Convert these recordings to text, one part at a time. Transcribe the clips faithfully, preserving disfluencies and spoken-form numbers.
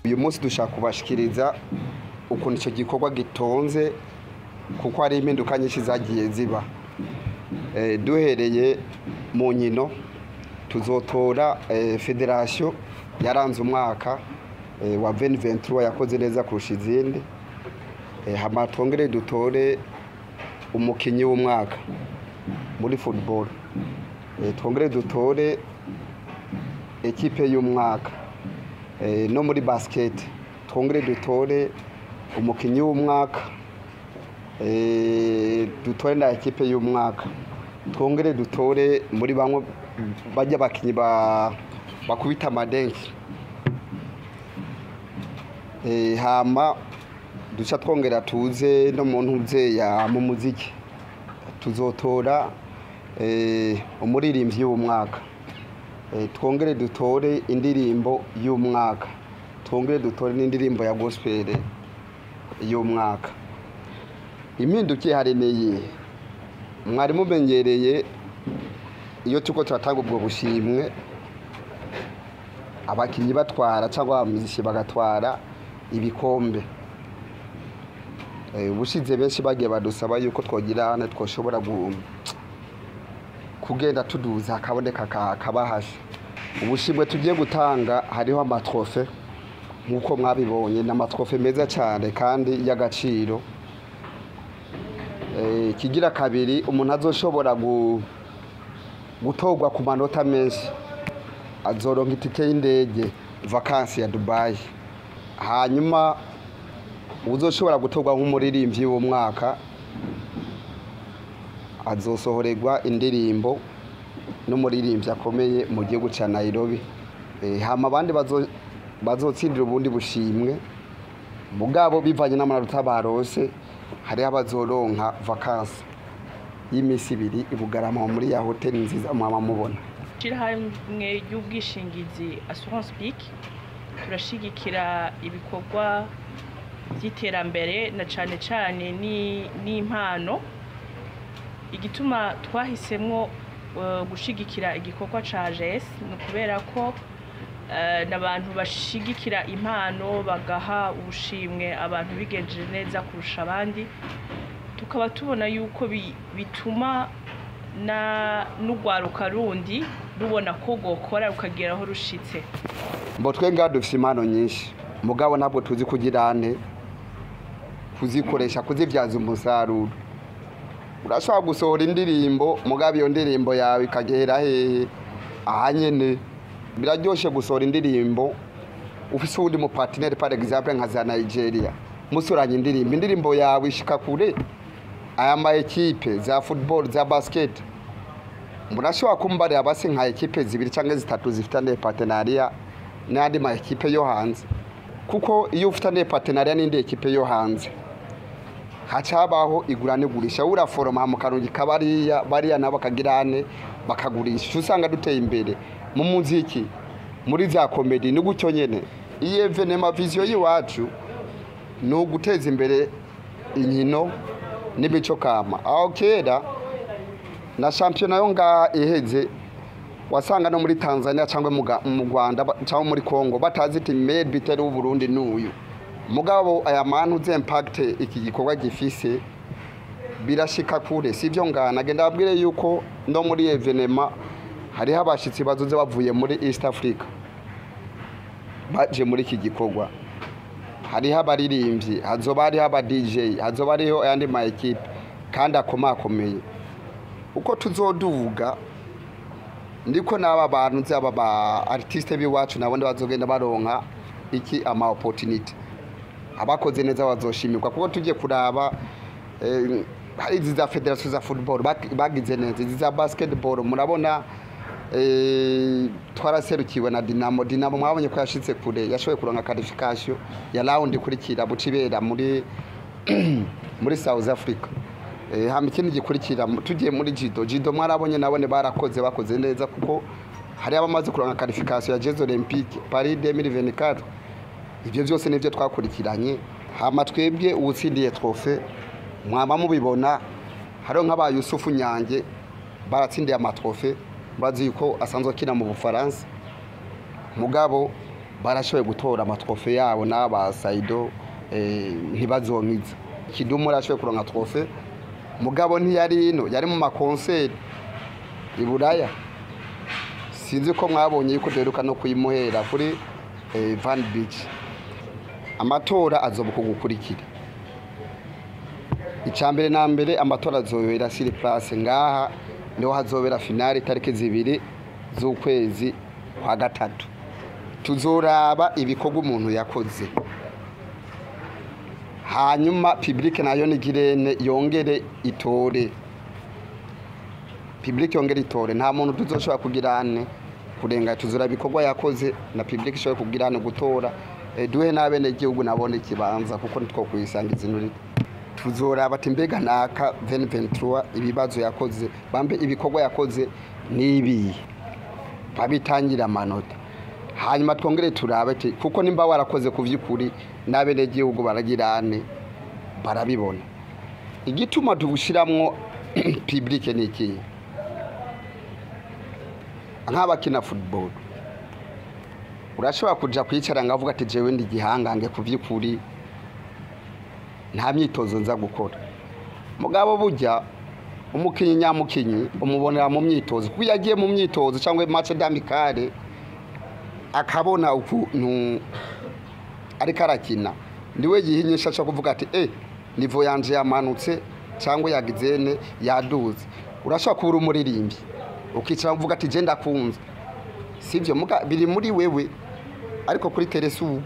uyu munsi dushaka kubashikiriza ukuntu icyo gikorwa gitonze kuko hari impinduka nyinshi zagiye ziba. Duhereye mu nkino tuzotora federation yaranze umwaka wa bibiri na mirongo itatu yakoze neza kurusha izindi. Hama twongere dutore umukinyi w'umwaka muri football. Twongere dutore ekipe y'umwaka no muri basket. Twongere dutore umukinyi w'umwaka dutore na ekipe y'umwaka. Twongere dutore muri bamwe bajya bakinyi ba bakubita amadenki. Hama duca twongera tuze no muntu uzeya mu muziki tuzotora umuririmvyi w'umwaka. Twongere dutore indirimbo y'umwaka. Twongere dutore n'indirimbo ya gospel y'umwaka. Impinduka hareneye mwari mumenyereye iyo tuko turatanga ubwo bushimwe abakinyi batwara cyangwa abamuziki bagatwara ibikombe. Ubushize benshi bagiye badusaba yuko twogirana twoshobora kugenda tuduza akaboneka kabahasha. Ubushimwe tugiye gutanga hariho amatrofe nkuko mwabibonye, n'amatrofe meza cyane kandi y'agaciro. Kigira kabiri umuntu azoshobora gutorwa ku manota menshi azoronka itike y'indege vacances ya Dubai. Hanyuma uzoshobora gutorwa nk'umuririmvyi w'umwaka azosohorerwa indirimbo n'umuririmvyi akomeye mu gihugu ca Nairobi. Hama abandi bazotsindira ubundi bushimwe mugabo bivanye n'amanota barose. Hari abazoronka vacances y'imisi ibiri ibugarama muri ya hotel nziza mwaba mubona. Hamwe y'ubwishingizi assurance peak turashigikira ibikorwa by'iterambere na cane cane ni n'impano. Igituma twahisemwo gushigikira igikorwa ca J S no kubera ko n'abantu bashigikira impano bagaha ubushimwe abantu bigenjeje neza kurusha abandi. Tukaba tubona yuko bituma na n'ugwaruka rundi rubona ko gokora rukageraho rushitse. Mbo twenga dufite impano nyinshi mugabo ntabwo tuzi kugirane kuzikoresha kuzivyaza umusaruro. Urashobora gusohora indirimbo mugabo iyo ndirimbo yawe ikagera hehe ahanyene. Biraryoshe gusohora indirimbo ufise undi mu partner par exemple nka za Nigeria musoranye indirimbo indirimbo yawe ishika kure aya ma equipe za football za basket. Murashobora kumbare abase nka equipe zibiri cyangwa zitatu zifitane partenariat n'andi ma equipe yo hanze, kuko iyo ufitane partenariat n'indi equipe yo hanze hacabaho igurane gurisha uraforoma mu karungi kabariya bariya nabo kagirane bakagurisha. Usanga duteye imbere mu muziki muri za comedy ni gucyo nyene. Iyi evenement vision yiwacu no guteza imbere inkino n'ibico kama. Aho kera na champion yo nga iheze wasanga no muri Tanzania cyangwa mu Rwanda cyangwa muri Congo batazi iti made bitari u Burundi n'uyu mugabo aya manu ze impact iki gikorwa gifise birashika kure. Sivyo ngana genda abwire yuko no muri evenement hari habashitsi bazoze bavuye muri East Africa baje muri iki gikorwa. Hari habaririmbyi hazoba hari haba D J hazoba hariho ayandi ma equipe kandi akomakomeye. Uko tuzoduvuga ndiko naba bantu zaba ba artiste biwacu nabonde bazogenda baronka iki ama opportunity. Abakoze neza bazoshimirwa kuko tujye kuraba hari eh, za federation za football bagize neza, za basketball murabona eh twaraserukiwe na Dinamo. Dinamo mwabonye ko yashitse kure yashoboye kuronka qualification ya round kurikira bucibera muri muri South Africa. Eh hama ikindi gikurikira tugiye muri Judo. Judo mwarabonye nabone barakoze bakoze neza kuko hari abamaze kuronka qualification ya Jeux Olympiques Paris deux mille vingt-quatre. Ibyo byose nivyo twakurikiranye. Hama twebwe ubutsindiye trofe mwaba mubibona haro nk'aba Yusufu Nyange baratsindiye amatrofe bazi yuko asanzwe kina mu Bufaransa mugabo barashoboye gutora amatrofe yabo n'aba Saido ntibazonkiza. Kidumu arashoboye kuronka trofe mugabo ntiyari ino, yari mu makonseri i Buraya. Sinzi ko mwabonye yuko duheruka no kuyimuhera kuri Van Beach. Amatora azoba kugukurikira. Icambere na mbere amatora azobera sur place ngaha niho hazobera finale tariki zibiri z'ukwezi kwa gatatu. Tuzoraba ibikorwa umuntu yakoze, hanyuma public nayo nigirene yongere itore. Public yongere itore, nta muntu tuzoshobora kugirane kurenga. Tuzora ibikorwa yakoze na public ishobora kugirane gutora. E, duhe n'abene igihugu nabone kibanza kuko nitwo kuyisangiza inuri. Tuzoraba ati mbega naka deux mille vingt-trois ibibazo yakoze, bambe ibikorwa yakoze nibi babitangira amanota. Hanyuma twongere turabe ati kuko nimba warakoze ku vy'ukuri n'abene igihugu baragirane barabibona. Igituma tubushiramwo public ni iki? Nk'abakina football urashobora kuja kwicara ngavuga ati jewe ndi gihangange ku vy'ukuri nta myitozo nza gukora. Mugabo burya umukinyi nyamukinyi umubonera mu myitozo, kuko yagiye mu myitozo cyangwa match d'amicale akabona ukuntu ariko arakina, ndiwe yihinyisha cyo kuvuga ati eh nivo yanje yamanutse cyangwa yagizene yaduze. Urashobora kubura umuririmvyi ukicara uvuga ati je ndakunze, sivyo muga biri muri wewe. Ariko kuri teresu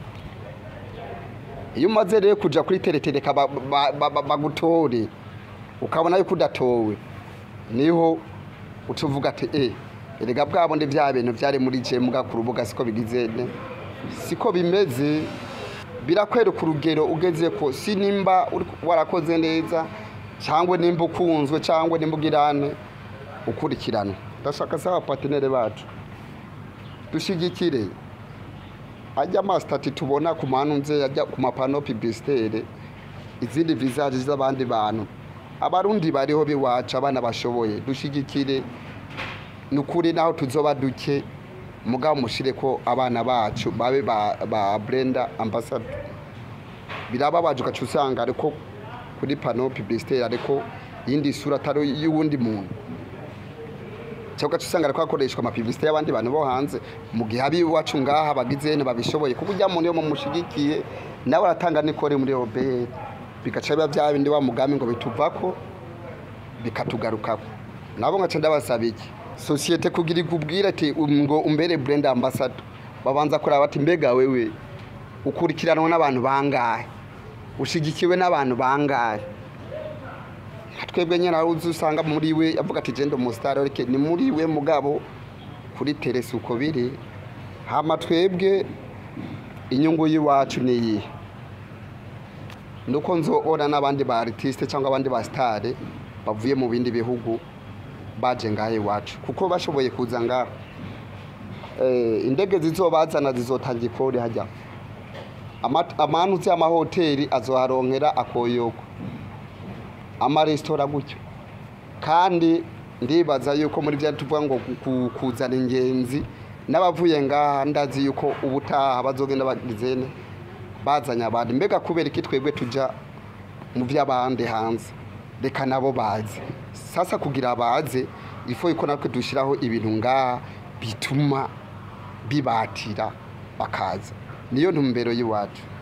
iyo umaze rero kuja kuri teretereka bagutore ukabona yuko udatowe, niho ucuvuga ati eh erega bwabo ndi bya bintu byari muri je muga ku rubuga siko bigizene, siko bimeze. Birakwera ku rugero ugeze ko sinimba warakoze neza cyangwa nimba ukunzwe cyangwa nimba ugirane ukurikirana. Ndashaka saba partenaire bacu dushigikire ajya mastati tubona ku manunze yajya ku mapano publicitaire izindi visage z'abandi bantu. Abarundi bariho biwaca abana bashoboye dushigikire nukuri naho tuzoba duke mugabo mushire ko abana bacu babe ba, ba Brenda ambassador. Birababaje ukacusanga ariko kuri pano publicitaire ariko yindi sura taro y'uwundi muntu. Cyangwa tusanga ariko akoreshwa ama publicité y'abandi bantu bo hanze mu gihe abi wacu ngaha bagizene babishoboye kuko ujya muntu yo mumushigikiye nawe aratanga nikore muri Robert bikaca biba bya bindi wa mugami ngo bituvako bikatugarukako. Nabo ngaca ndabasaba iki societe kugira ikubwira ati ngo umbere brand ambassador, babanza kora bati mbega wewe ukurikiranwa n'abantu bangahe, ushigikiwe n'abantu bangahe. Twebwe nyene aruzi usanga muri we avuga ati je ndo mustar ariko ni muri we mugabo kuri teresi uko biri. Hama twebwe inyungu yiwacu ni iyi nuko nzoora n'abandi ba artiste cyangwa abandi ba star bavuye mu bindi bihugu baje ngahe wacu kuko bashoboye kuza ngaho. Eh indege zizobazana zizotangira kode hajya amanutse amahoteli azoharonkera akoyoko ama restaurant gutyo. Kandi ndibaza yuko muri bya tuvuga ngo kuzana ingenzi n'abavuye ngaha ndazi yuko ubutaha bazogenda bagizene bazanya abandi. Mbega kubera iki twebwe tuja mu by'abandi hanze reka nabo baze sasa kugira baze ifo iko natwe dushiraho ibintu ngaha bituma bibatira bakaza. Niyo ntumbero yiwacu.